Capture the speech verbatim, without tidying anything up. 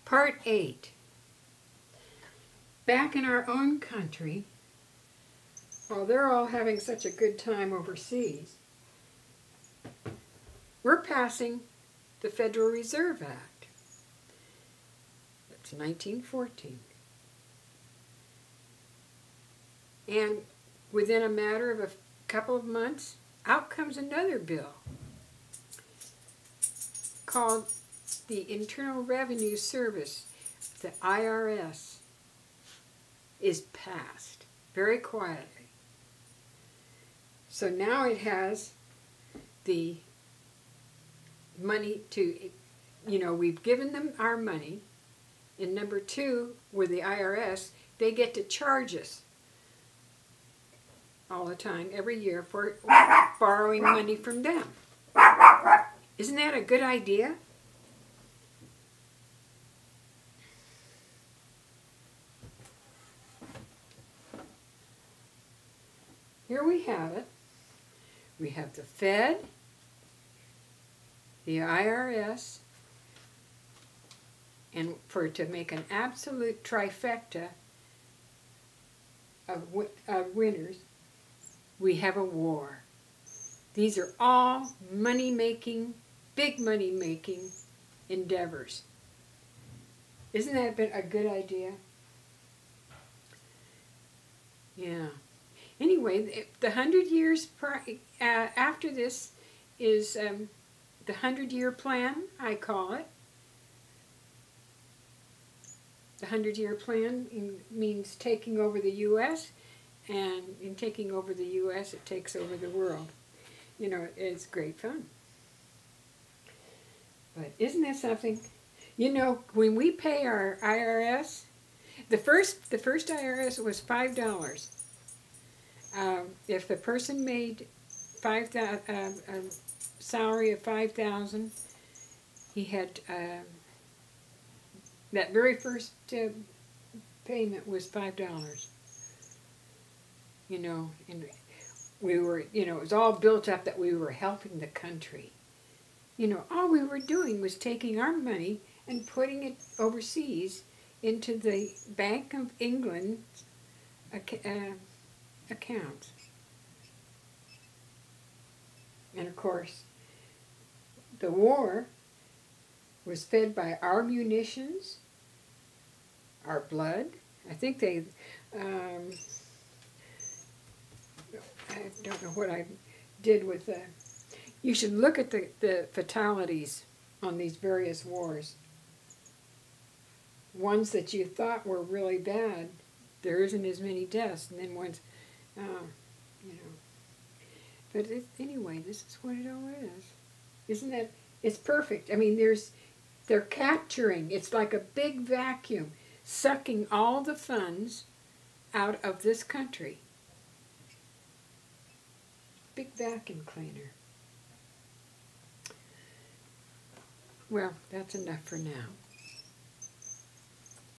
Part eight. Back in our own country, while they're all having such a good time overseas, we're passing the Federal Reserve Act. It's nineteen fourteen. And within a matter of a couple of months, out comes another bill called the Internal Revenue Service, the I R S, is passed very quietly. So now it has the money to, you know, we've given them our money, and number two, with the I R S, they get to charge us all the time, every year, for borrowing money from them. Isn't that a good idea? Here we have it. We have the Fed, the I R S, and for to make an absolute trifecta of, of winners, we have a war. These are all money-making, big money-making endeavors. Isn't that a good idea? Yeah. Anyway, the hundred years uh, after this is um, the hundred-year plan, I call it. The hundred-year plan in, means taking over the U S, and in taking over the U S, it takes over the world. You know, it's great fun. But isn't that something? You know, when we pay our I R S, the first, the first I R S was five dollars. Um, if the person made five uh, a salary of five thousand, he had uh, that very first uh, payment was five dollars. You know, and we were, you know, it was all built up that we were helping the country. You know, all we were doing was taking our money and putting it overseas into the Bank of England uh, accounts. And of course, the war was fed by our munitions, our blood. I think they, um, I don't know what I did with the, you should look at the, the fatalities on these various wars. Ones that you thought were really bad, there isn't as many deaths, and then ones, uh, you know. But it, anyway, this is what it all is. Isn't that, it's perfect. I mean, there's, they're capturing, it's like a big vacuum, sucking all the funds out of this country. Big vacuum cleaner. Well, that's enough for now.